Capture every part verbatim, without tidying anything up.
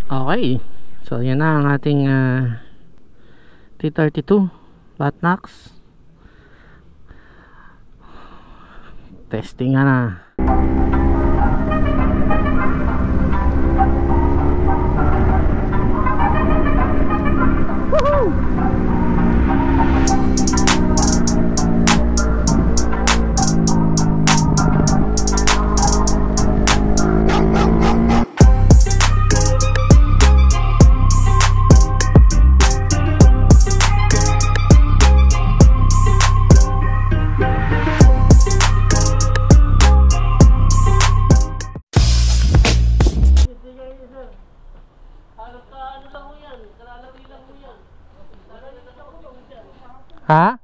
Okay, so yan na ang ating uh, T thirty-two Batnax. Testing nga na. Woohoo! Ha?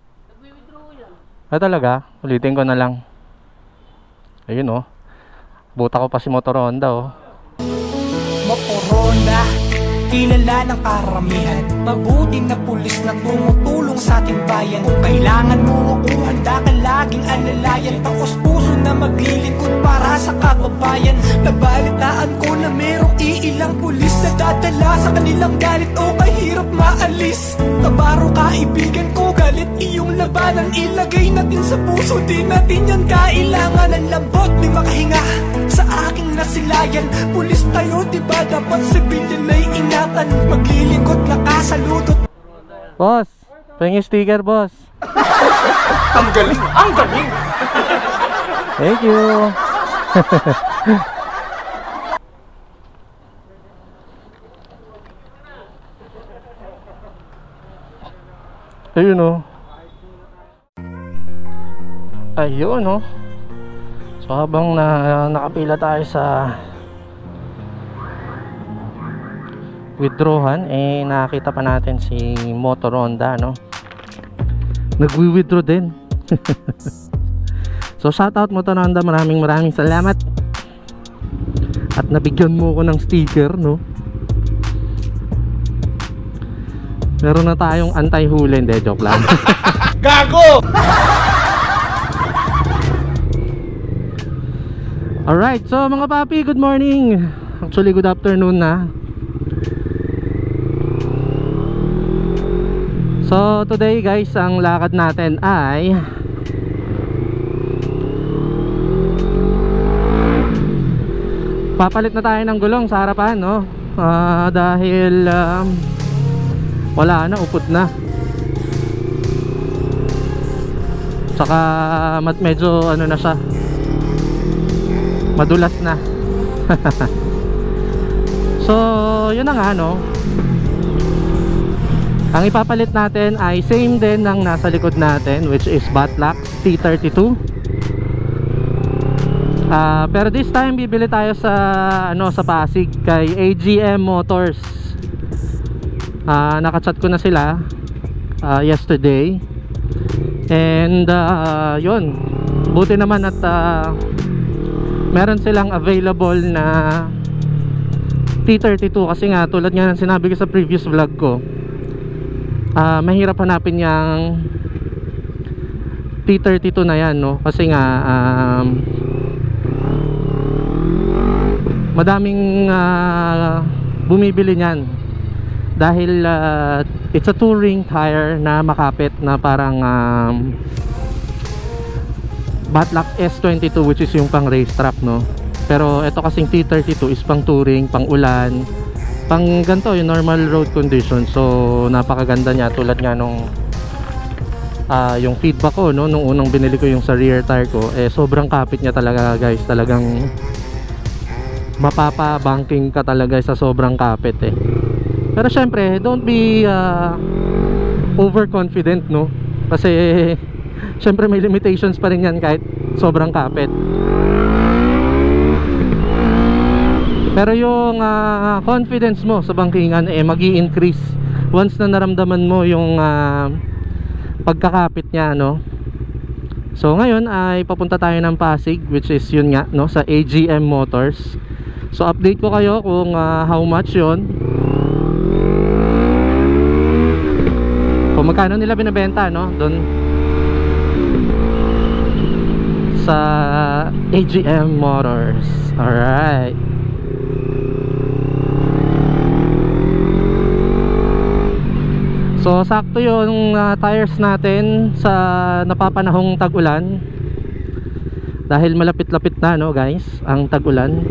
Ah, talaga? Ulitin ko na lang. Ayun oh. Buta ko pa si Motor Honda oh. Motor Honda, kilala ng karamihan. Mabuting na pulis na tumutulong sa ating bayan. Kung kailangan mo ako, handa ka laging alalayan. Taos puso na maglilingkod para sa kababayan. Nabalitaan ko na merong iilang pulis na dadala sa kanilang galit o kahirap maalis. Kabaro kaibigan ko, galit iyong labanan. Ilagay natin sa puso, di natin yan kailangan. Ang lambot di makahinga sa aking nasilayan. Pulis tayo, diba dapat sibilyan ay ingatan. Maglilingkod na kasalutot. Boss, pahingin sticker boss. Ang galing, ang galing. Thank you. Ayun oh. Ayun oh. So habang na, nakapila tayo sa withdrawan, eh nakita pa natin si Motor Honda, no? Nagwi-withdraw din. So shoutout Motor Honda, maraming maraming salamat. At nabigyan mo ko ng sticker, no? Meron na tayong anti-huli, hindi, joke lang. Gago! Alright, so mga papi, good morning. Actually, good afternoon na. So today guys, ang lakad natin ay papalit na tayo ng gulong sa harapan, no? Uh, dahil um, wala na, upot na. Tsaka medyo ano na siya, madulas na. So yun na nga, no? Ang ipapalit natin ay same din ng nasa likod natin, which is Batnax T thirty-two. uh, Pero this time bibili tayo sa ano, sa Pasig kay A G M Motors. uh, Nakachat ko na sila uh, yesterday. And uh, yun, buti naman at uh, meron silang available na T thirty-two. Kasi nga tulad nga ng sinabi ko sa previous vlog ko, Uh, mahirap hanapin yung T thirty-two na yan, no? Kasi nga um, madaming uh, bumibili niyan dahil uh, it's a touring tire na makapit na parang um, Batnax S twenty-two, which is yung pang racetrack, no? Pero ito kasing T thirty-two is pang touring, pang ulan, pang ganito yung normal road condition. So napakaganda niya, tulad nga nung uh, yung feedback ko, no, nung unang binili ko yung sa rear tire ko, eh sobrang kapit niya talaga guys. Talagang mapapa-banking ka talaga sa sobrang kapit eh. Pero syempre don't be uh, overconfident, no? Kasi syempre may limitations pa rin yan kahit sobrang kapit. Pero yung uh, confidence mo sa bangkingan eh magi-increase once na naramdaman mo yung uh, pagkakapit niya, no? So ngayon ay papunta tayo ng Pasig, which is yun nga, no, sa A G M Motors. So update ko kayo kung uh, how much yun, kung magkano nila binibenta, no, doon sa A G M Motors. Alright. So sakto yung uh, tires natin sa napapanahong tag-ulan, dahil malapit-lapit na, no guys, ang tag-ulan.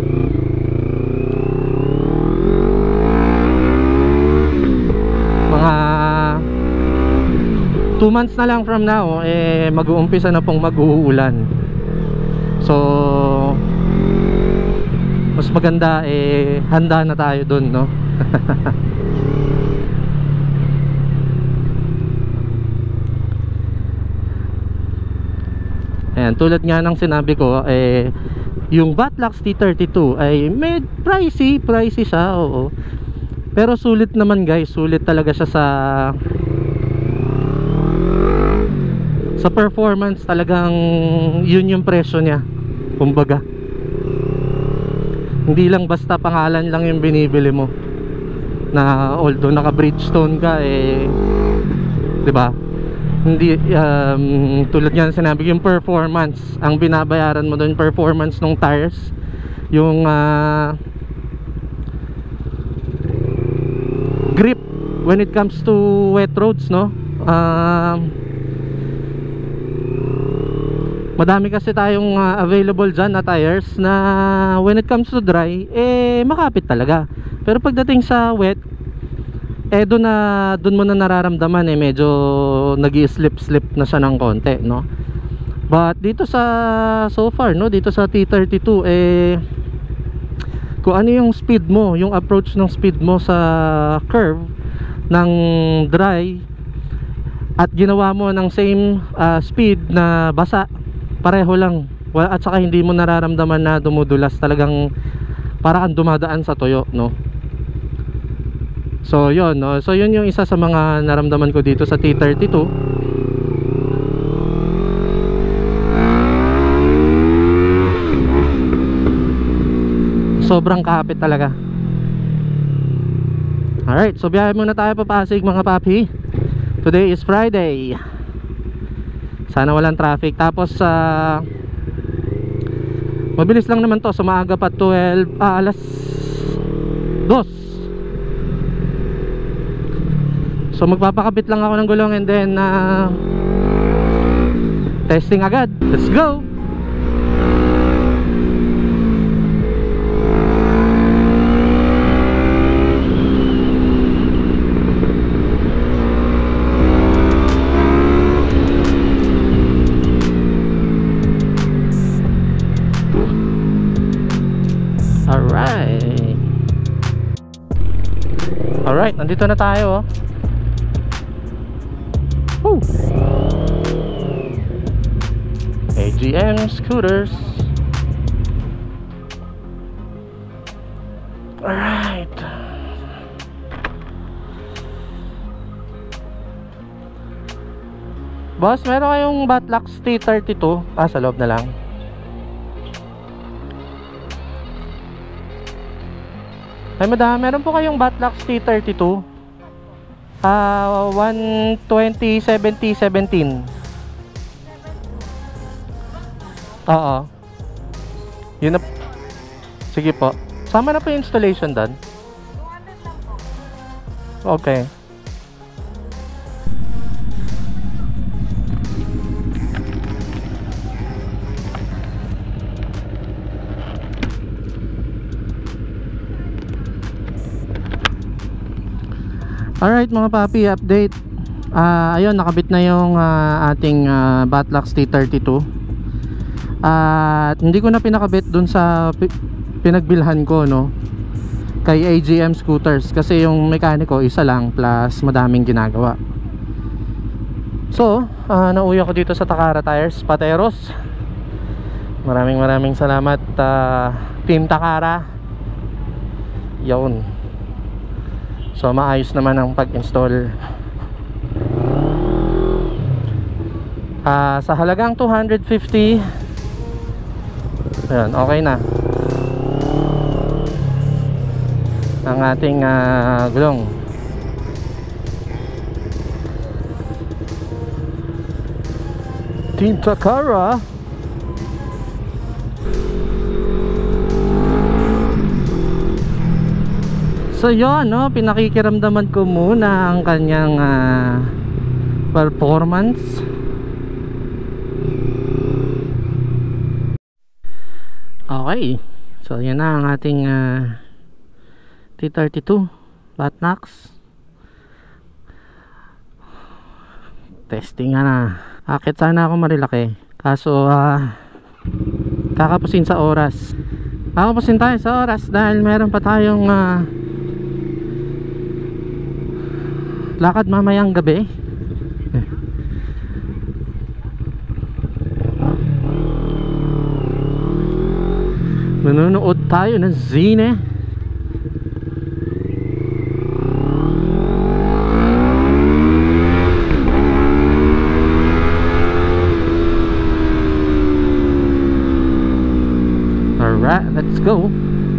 Mga two months na lang from now eh mag-uumpisa na pong mag-uulan. So mas maganda eh handa na tayo dun, no? Ayan, tulad nga ng sinabi ko, eh yung Batlax T thirty-two ay med pricey, pricey siya, oo. Pero sulit naman guys, sulit talaga siya sa sa performance. Talagang yun yung presyo niya, kumbaga. Hindi lang basta pangalan lang yung binibili mo, na although naka Bridgestone ka eh, 'di ba? Hindi um, tulad nga sinabi, yung performance ang binabayaran mo doon, performance ng tires, yung uh, grip when it comes to wet roads, no? Uh, madami kasi tayong uh, available dyan na tires na when it comes to dry, eh makapit talaga. Pero pagdating sa wet, eh doon na doon mo na nararamdaman eh medyo nag-i-slip-slip na siya ng konti, no? But dito sa so far, no, dito sa T thirty-two eh kung ano yung speed mo, yung approach ng speed mo sa curve ng dry at ginawa mo ng same uh, speed na basa, pareho lang. At saka hindi mo nararamdaman na dumudulas, talagang para kang dumadaan sa tuyo, no? So yun, no? So yun yung isa sa mga naramdaman ko dito sa T thirty-two. Sobrang kapit talaga. Alright, so biyahe muna tayo pa Pasig mga papi. Today is Friday. Sana walang traffic. Tapos uh, mabilis lang naman to, so maaga pa, twelve, ah, alas dos. So magpapakabit lang ako ng gulong and then uh, testing agad. Let's go! Alright. Alright, nandito na tayo, oh. Woo. A G M scooters. Alright. Boss, meron kayong Batlax T thirty-two? Ah, sa loob na lang. Ay madam, meron po kayong Batlax T thirty-two? Uh, one twenty seventy seventeen. Oo. Yun na. Sige po. Sama na po yung installation doon. Okay. Alright mga papi, update. uh, Ayun, nakabit na yung uh, ating uh, Batlax T thirty-two. At uh, hindi ko na pinakabit dun sa pinagbilhan ko, no, kay A G M Scooters, kasi yung mekaniko isa lang plus madaming ginagawa. So uh, nauwi ako dito sa Takara Tires, Pateros. Maraming maraming salamat, uh, Team Takara. Yun. So maayos naman ang pag-install. uh, Sa halagang two hundred fifty, ayan, okay na ang ating uh, gulong. Team Takara. So yun, no, pinakikiramdaman ko muna ang kanyang uh, performance. Okay, so yun na ang ating uh, T thirty-two Batnax. Testing nga na. Akit sana ako marilaki, kaso uh, kakapusin sa oras. Kakapusin tayo sa oras dahil meron pa tayong uh, lakad mamayang gabi. Manonood tayo ng zine. Alright, let's go.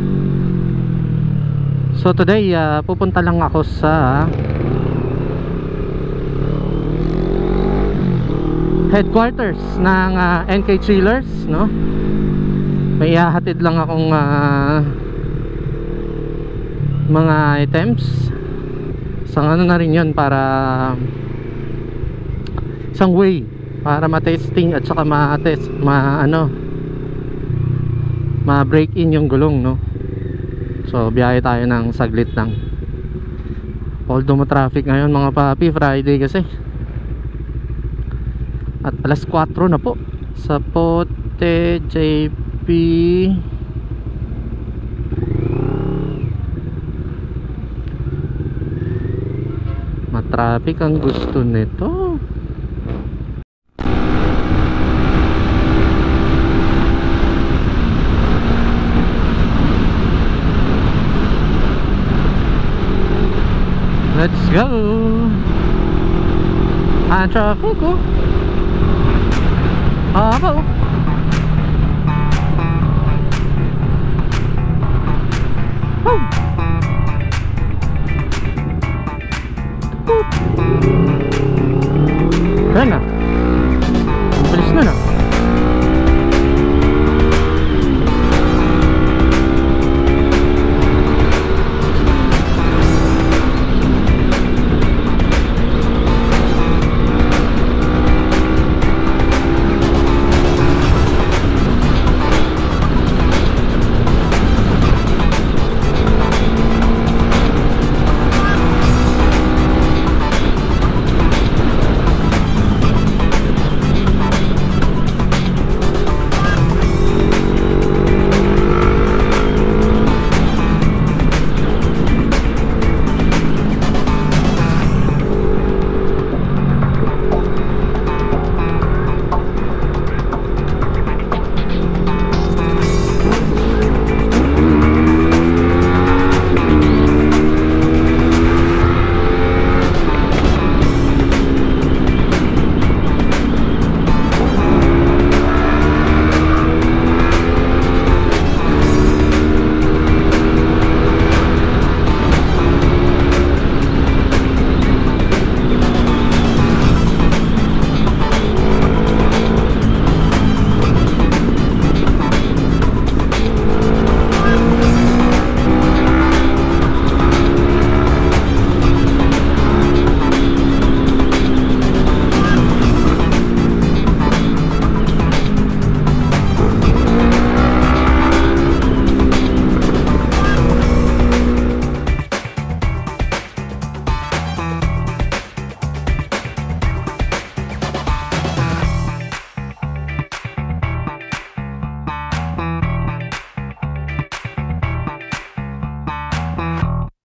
So today uh, pupunta lang ako sa headquarters ng uh, N K Chillers, no? May ihahatid lang akong uh, mga items. Isang ano na rin yun, para isang way para ma-testing at saka ma-test, ma ano ma-break in yung gulong, no? So biyahe tayo ng saglit lang. Although ma-traffic ngayon mga papi, Friday kasi. At alas kwatro na po sa Pote J P. Ma-traffic ang gusto nito. Let's go. Ang traffic ko. Abo. Oh.